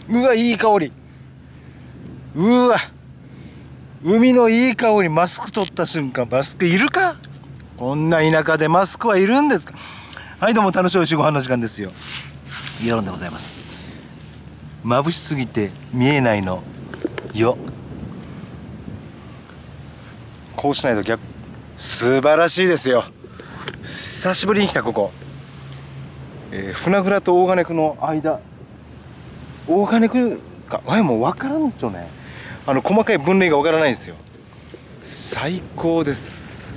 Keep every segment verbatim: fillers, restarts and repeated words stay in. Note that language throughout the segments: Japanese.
うわ、いい香り。うわ、海のいい香り。マスク取った瞬間、マスクいるか。こんな田舎でマスクはいるんですか。はい、どうも楽しいおいしいご飯の時間ですよ。世論でございます。眩しすぎて見えないのよ。こうしないと逆。素晴らしいですよ。久しぶりに来たここ、えー、船蔵と大金区の間。大金区かわいもう分からんちょね。あの細かい分類が分からないんですよ。最高です。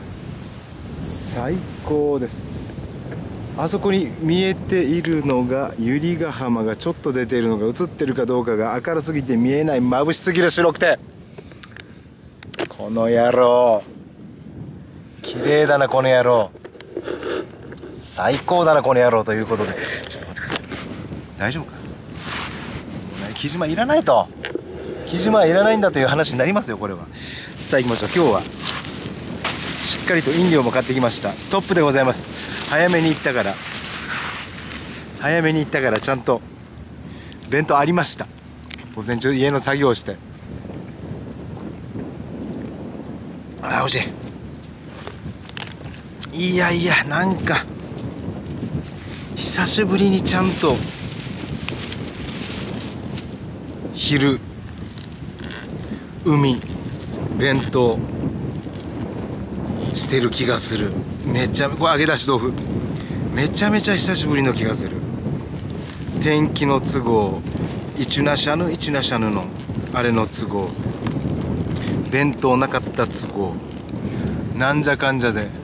最高です。あそこに見えているのが百合ヶ浜がちょっと出ているのが映ってるかどうかが明るすぎて見えない。眩しすぎる。白くてこの野郎綺麗だなこの野郎。最高だなこの野郎ということで、ちょっと待ってください。大丈夫か。木島いらないと。木島はいらないんだという話になりますよこれは。さあ行きましょう。今日はしっかりと飲料も買ってきました。トップでございます。早めに行ったから早めに行ったからちゃんと弁当ありました。午前中家の作業をして、ああ美味しい。いやいや、なんか久しぶりにちゃんと昼海弁当してる気がする。めちゃこれ揚げ出し豆腐めちゃめちゃ久しぶりの気がする。天気の都合、いちゅなしゃぬいちゅなしゃぬのあれの都合、弁当なかった都合、なんじゃかんじゃで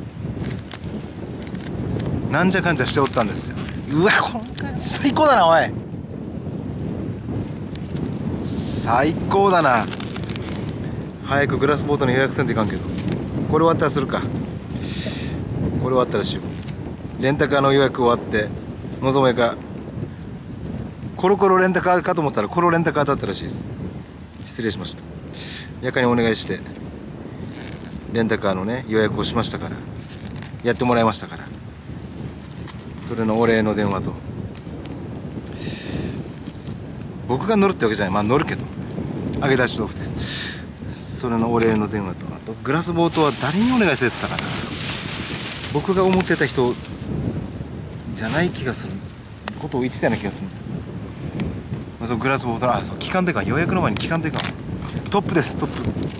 なんじゃかんじゃしておったんですよ。うわ、この感じ最高だなおい。最高だな。早くグラスボートに予約せんといかんけど、これ終わったらするか。これ終わったらしよう。レンタカーの予約終わって望めかコロコロレンタカーかと思ったらコロレンタカーだったらしいです。失礼しました。夜間にお願いしてレンタカーのね予約をしましたから、やってもらいましたから、それのお礼の電話と、僕が乗るってわけじゃない、まあ乗るけど揚げ出し豆腐です。それのお礼の電話と、あとグラスボートは誰にお願いされてたかな。僕が思ってた人じゃない気がすることを言ってたような気がする。まあ、そのグラスボートのあそう期間というか予約の前に期間というかトップです。トップ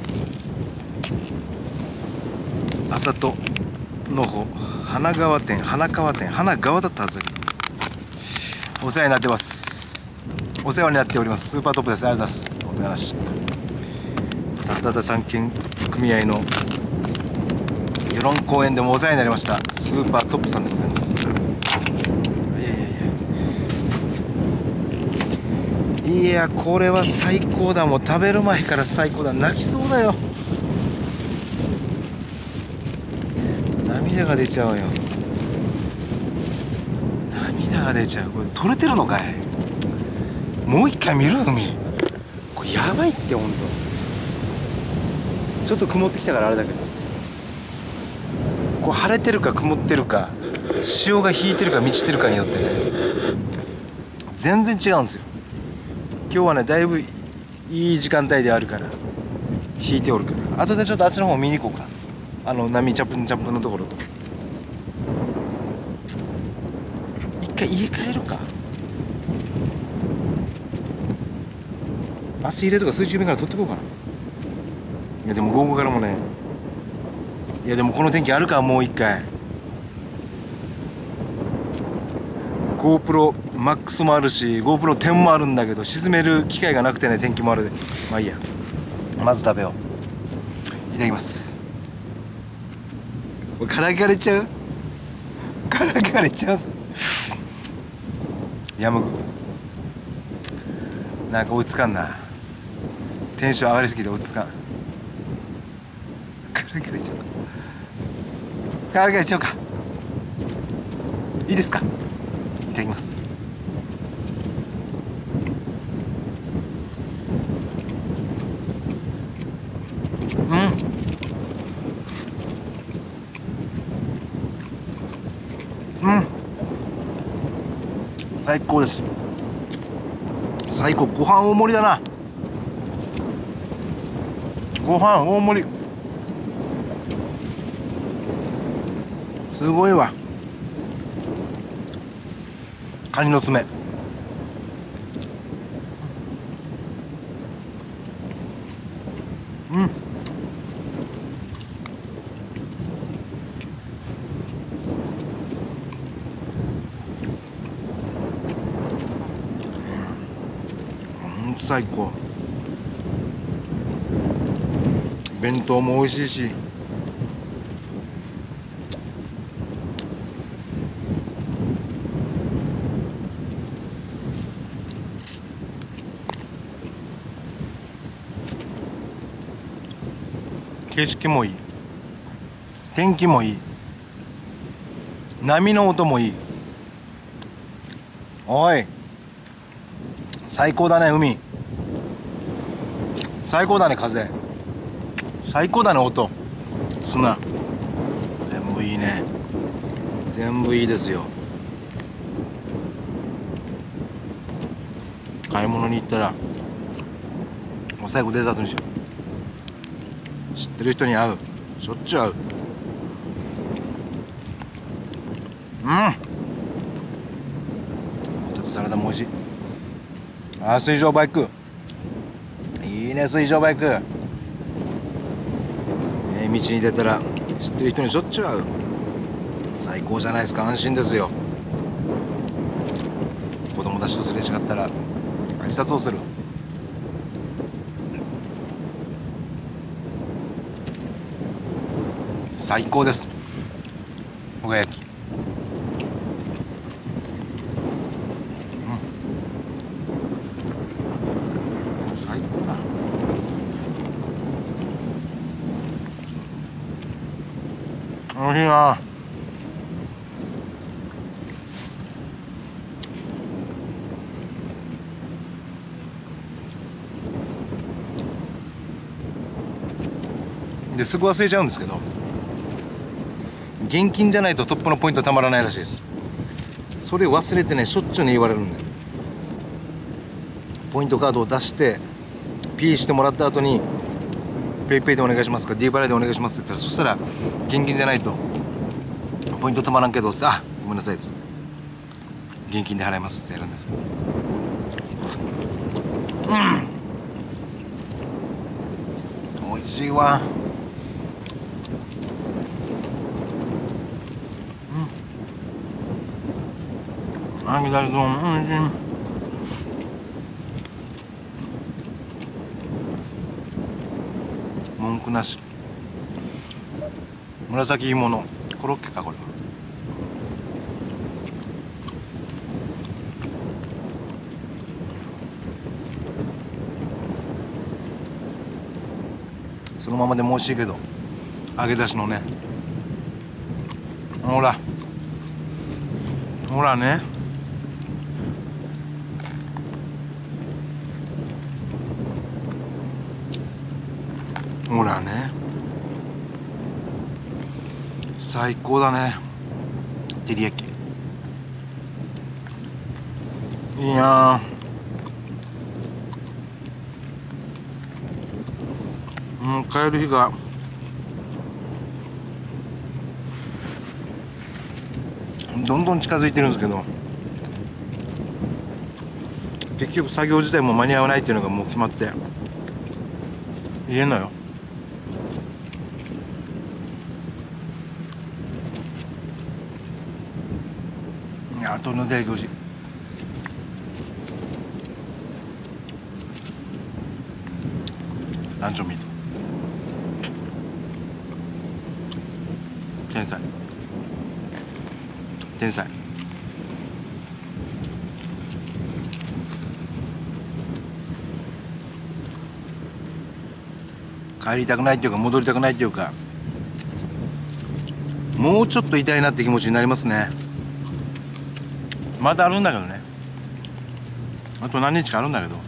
朝との方花川店花川店花川だったはずだけどお世話になってます。お世話になっております。スーパートップです。ありがとうございます。お願いします。ただ探検組合の与論公園でもお世話になりましたスーパートップさんでございます。いやいやいやいや、これは最高だ。もう食べる前から最高だ。泣きそうだよ。涙が出ちゃうよ。涙が出ちゃう。これ撮れてるのかい。もう一回見る海。これやばいってほんと。ちょっと曇ってきたからあれだけど、こう晴れてるか曇ってるか潮が引いてるか満ちてるかによってね全然違うんですよ。今日はねだいぶいい時間帯であるから引いておるから、後でちょっとあっちの方見に行こうか。あの波チャプンチャプンのところと一回家帰るか。足入れとか水中目から取ってこうかな。いやでも午後からもね、いやでもこの天気あるか。もう一回 ゴープロマックス もあるし ゴープロテン もあるんだけど沈める機会がなくてね、天気もあるで。まあいいや、まず食べよう。いただきます。これ唐揚げからいっちゃう。唐揚げからいっちゃいます。やむなんか追いつかんな。テンション上がりすぎて追いつかん。唐揚げからいっちゃうか。唐揚げからいっちゃうか。いいですか。いただきます。うん、うん、最高です。 最高。ご飯大盛りだな。ご飯大盛りすごいわ。カニの爪、うん、ほんと最高。弁当も美味しいし、景色もいい、天気もいい、波の音もいい。おい、最高だね。海最高だね。風最高だね。音、砂、全部いいね。全部いいですよ。買い物に行ったらもう最後デザートにしよう。知ってる人に会う、しょっちゅう会う。うん、ちょっとサラダも美味しい。あー、水上バイクいいね。水上バイク、えー、道に出たら知ってる人にしょっちゅう会う。最高じゃないですか。安心ですよ。子供たちとすれ違ったら挨拶をする。最高です。おが焼き、うん、最高だ。おいしいな。ですぐ忘れちゃうんですけど、現金じゃないとトップのポイントたまらないらしいです。それ忘れてね、しょっちゅうね言われるんで、ポイントカードを出して P してもらった後にペイペイでお願いしますか D 払いでお願いしますって言ったら、そしたら現金じゃないとポイントたまらんけど、あ、ごめんなさいっつって現金で払いますってやるんですけど、うん、美味しいわ。あげだれ丼、うん、文句なし。紫芋のコロッケかこれは。そのままでも美味しいけど、揚げ出しのね、ほらほらね、ほらね、最高だね。照り焼きいいな。もう帰る日がどんどん近づいてるんですけど、結局作業自体も間に合わないっていうのがもう決まって言えんのよ。いや、鳥の出来口、ランチョンミート、天才天才。帰りたくないっていうか、戻りたくないっていうか、もうちょっといたいなって気持ちになりますね。まだあるんだけどね、あと何日かあるんだけど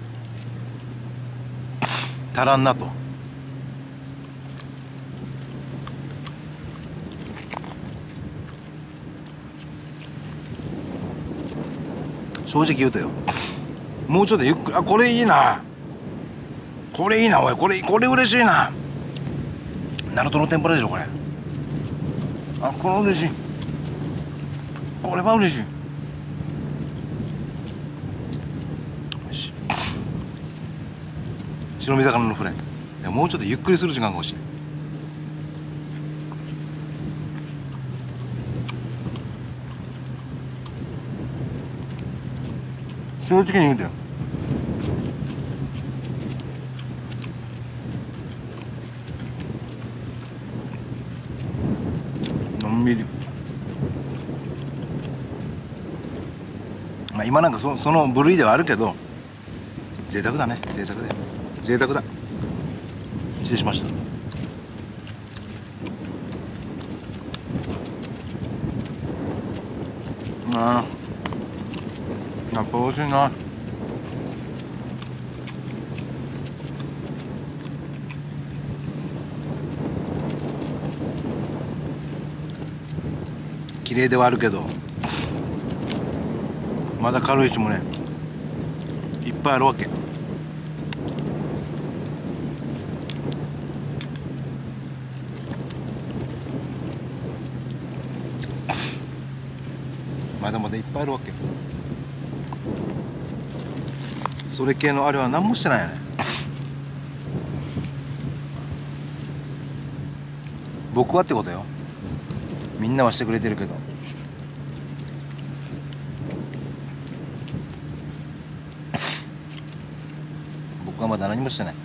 足らんなと。正直言うとよ、 もうちょっとゆっくり。あ、これいいな。これいいなおい。これこれ嬉しいな。ナルトの天ぷらでしょこれ。あ、これ嬉しい。これは嬉しい。よし。白身魚のフライ。でももうちょっとゆっくりする時間が欲しい。正直に言うてよ。のんびり。まあ今なんか そ, その部類ではあるけど、贅沢だね。贅沢だよ。贅沢だ。失礼しました。ああ、やっぱ美味しいな。綺麗ではあるけど、まだ軽石もねいっぱいあるわけ。まだまだいっぱいあるわけ。それ系のあれは何もしてないよね。僕はってことよ。みんなはしてくれてるけど、僕はまだ何もしてない。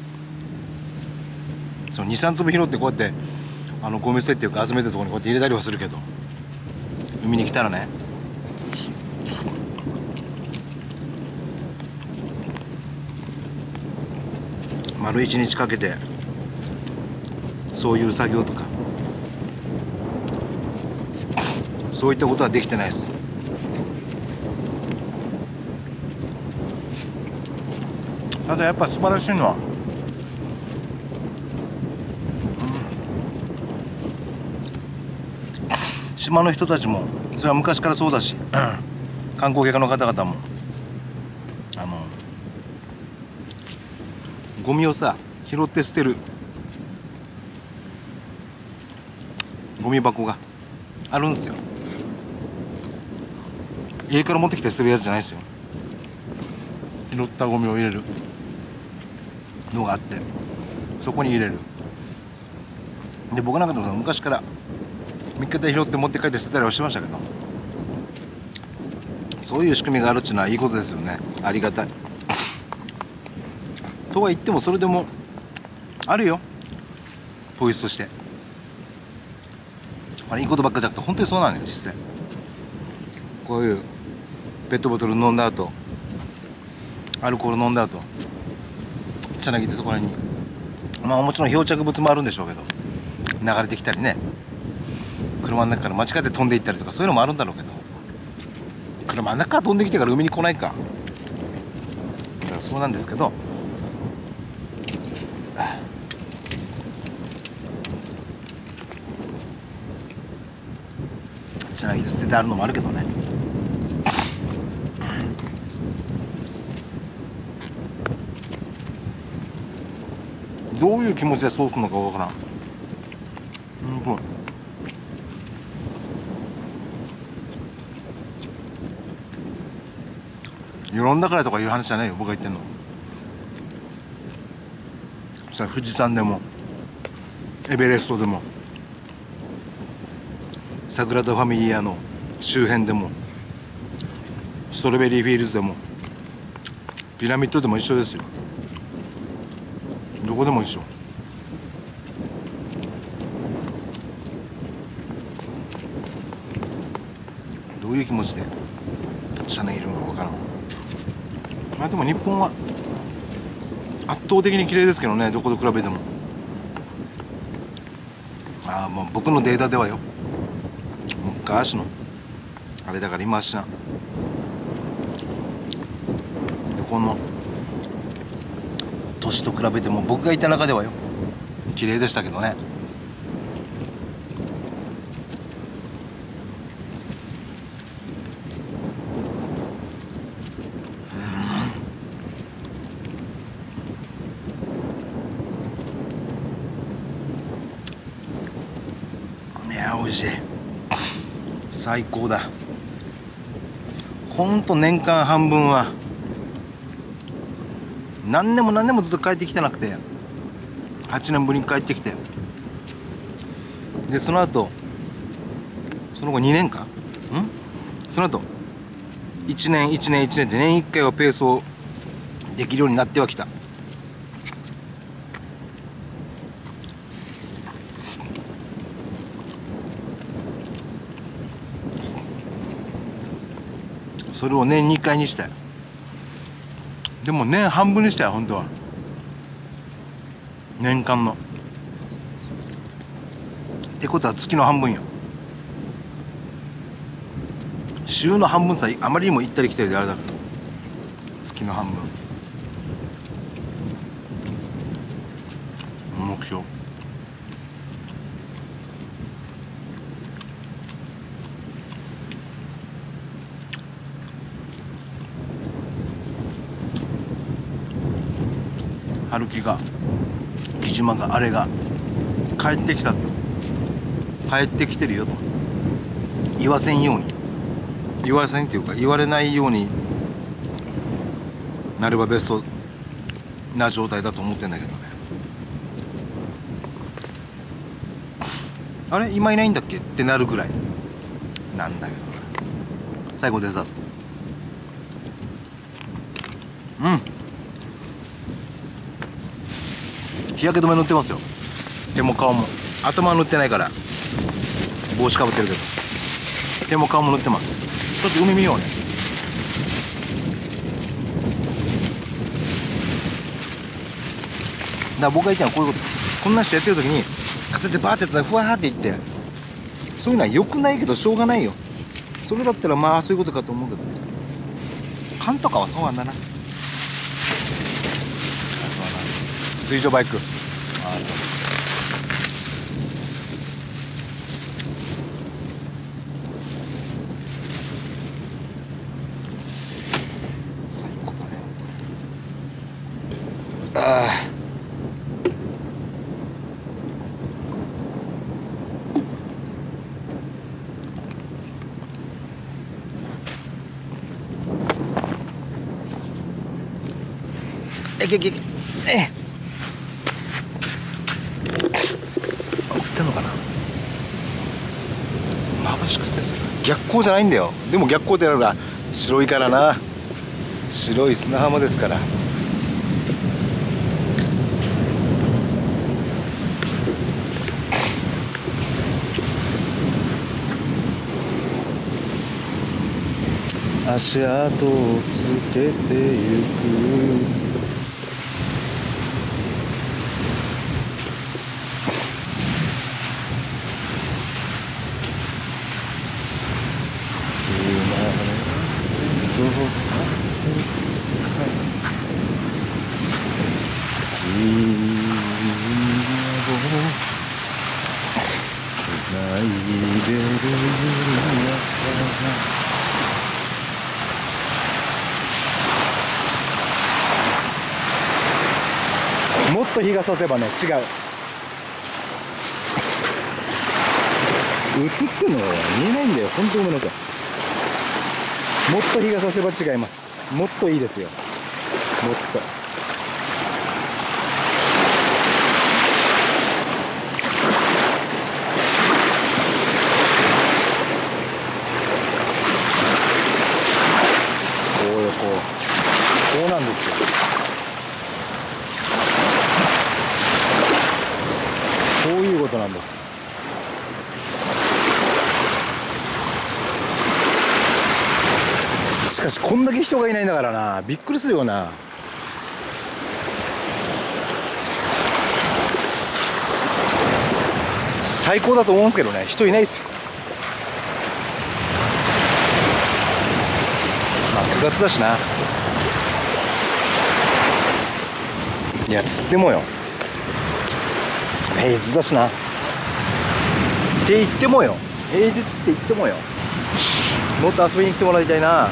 そのにさん粒拾ってこうやってあのゴミ捨てっていうか集めてるところにこうやって入れたりはするけど、海に来たらね、丸一日かけてそういう作業とかそういったことはできてないです。ただやっぱ素晴らしいのは、うん、島の人たちもそれは昔からそうだし、うん、観光客の方々もあのゴミをさ拾って捨てるゴミ箱があるんですよ。家から持ってきて捨てるやつじゃないですよ。拾ったゴミを入れるのがあって、そこに入れる。で僕なんかでも昔から見つけて拾って持って帰って捨てたりはしてましたけど、そういう仕組みがあるっていうのはいいことですよね。ありがたい。とは言ってもそれでもあるよ、ポイ捨トして。あれいいことばっかじゃなくて本当にそうなのよ実際。こういうペットボトル飲んだ後、アルコール飲んだ後茶なぎでそこらに、まあもちろん漂着物もあるんでしょうけど、流れてきたりね、車の中から間違って飛んでいったりとかそういうのもあるんだろうけど、車の中から飛んできてから海に来ないか、だからそうなんですけど、茶なぎで捨ててあるのもあるけどね。どういう気持ちでそうするのかわからん。うん、そう。世の中とかいう話じゃないよ、僕が言ってんの。さあ富士山でもエベレストでもサグラダ・ファミリアの周辺でもストロベリーフィールズでもピラミッドでも一緒ですよ。どこでも一緒。どういう気持ちで車内いるのか分からん。まあでも日本は圧倒的に綺麗ですけどね、どこと比べても。ああもう僕のデータではよ、昔のあれだから今は知らん。でこの年と比べても僕がいた中ではよ綺麗でしたけどね。 味しい。最高だ。ほんと年間半分は何年も何年もずっと帰ってきてなくて、はちねんぶりに帰ってきて、でその後その後にねんかん、んその後いちねんいちねんいちねんで年いっかいはペースをできるようになってはきた。それを年にかいにしたよ。でも年半分にしたよ、本当は。年間のってことは月の半分よ。週の半分さ、あまりにも行ったり来たりであれだから、月の半分目標。春樹が木島があれが帰ってきたと、帰ってきてるよと言わせんように、言わせんっていうか言われないようになればベストな状態だと思ってんだけどね。あれ今いないんだっけってなるぐらいなんだけど、最後デザート。うん、日焼け止め塗ってますよ。手も顔も。頭は塗ってないから帽子かぶってるけど、手も顔も塗ってます。ちょっと海見ようね。だから僕が言ったのはこういうこと。こんな人やってる時にカセってバーってやったらふわーっていって、そういうのは良くないけどしょうがないよ。それだったらまあそういうことかと思うけど、勘とかはそうなんだな。水上バイク、ああそう。最高だね。ああえけけけえ映ってんのかな。眩しくてさ、逆光じゃないんだよ。でも逆光ってやるから白いからな。白い砂浜ですから。足跡をつけてゆく。つないでるもっと日が差せばね、違う。映ってんのが見えないんだよ。本当ごめんなさい。もっと日が差せば違います。もっといいですよ。もっと。こうよ、こう。こうなんですよ。こういうことなんです。しかしこんだけ人がいないんだからな、びっくりするよな。最高だと思うんですけどね、人いないですよ。まあくがつだしな。いやつってもよ、平日だしな。って言ってもよ、平日って言ってもよ、もっと遊びに来てもらいたいな。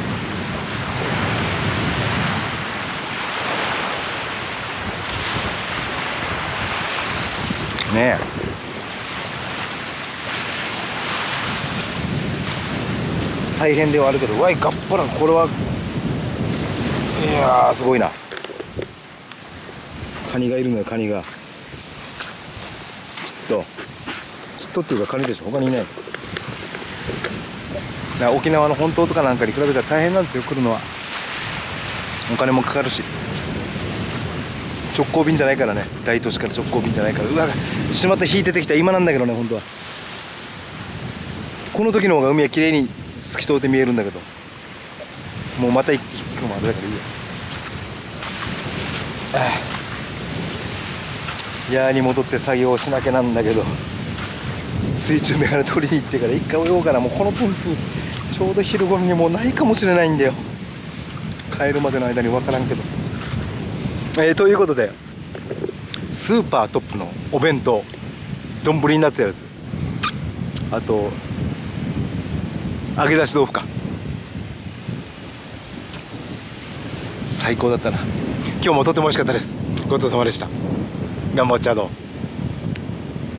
ねえ、 大変ではあるけど、わいガッパラ、これはいやーすごいな。カニがいるのよ、カニが。きっときっとっていうかカニでしょ、他にいない。だ沖縄の本島とかなんかに比べたら大変なんですよ、来るのは。お金もかかるし、直行便じゃないからね、大都市から直行便じゃないから。うわ、しまった、引いててきた。今なんだけどね、本当はこの時の方が海は綺麗に透き通って見えるんだけど、もうまた行くのもあれだからいいや。ヤーに戻って作業をしなきゃなんだけど、水中メガネ取りに行ってから一回泳ごうかな。もうこの天気ちょうど昼頃にもうないかもしれないんだよ、帰るまでの間に分からんけど。えー、ということでスーパートップのお弁当、丼になったやつ、あと揚げ出し豆腐か、最高だったな。今日もとても美味しかったです。ごちそうさまでした。頑張っちゃうどう。